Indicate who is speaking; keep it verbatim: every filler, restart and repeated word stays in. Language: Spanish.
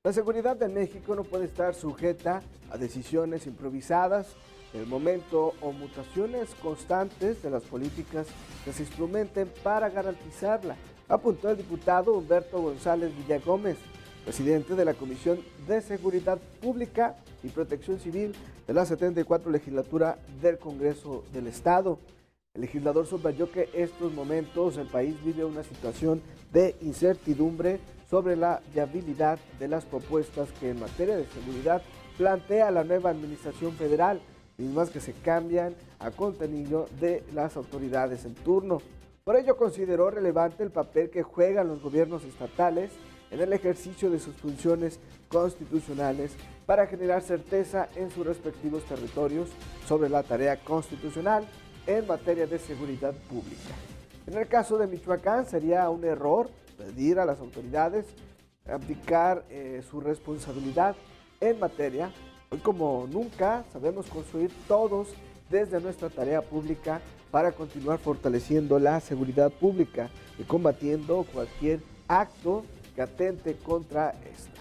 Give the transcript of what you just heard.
Speaker 1: La seguridad de México no puede estar sujeta a decisiones improvisadas en el momento o mutaciones constantes de las políticas que se instrumenten para garantizarla, apuntó el diputado Humberto González Villagómez, presidente de la Comisión de Seguridad Pública y Protección Civil de la setenta y cuatro Legislatura del Congreso del Estado. El legislador subrayó que en estos momentos el país vive una situación de incertidumbre sobre la viabilidad de las propuestas que en materia de seguridad plantea la nueva administración federal, mismas que se cambian a contenido de las autoridades en turno. Por ello consideró relevante el papel que juegan los gobiernos estatales en el ejercicio de sus funciones constitucionales para generar certeza en sus respectivos territorios sobre la tarea constitucional en materia de seguridad pública. En el caso de Michoacán sería un error pedir a las autoridades abdicar eh, su responsabilidad en materia. Hoy como nunca sabemos construir todos desde nuestra tarea pública para continuar fortaleciendo la seguridad pública y combatiendo cualquier acto que atente contra esta.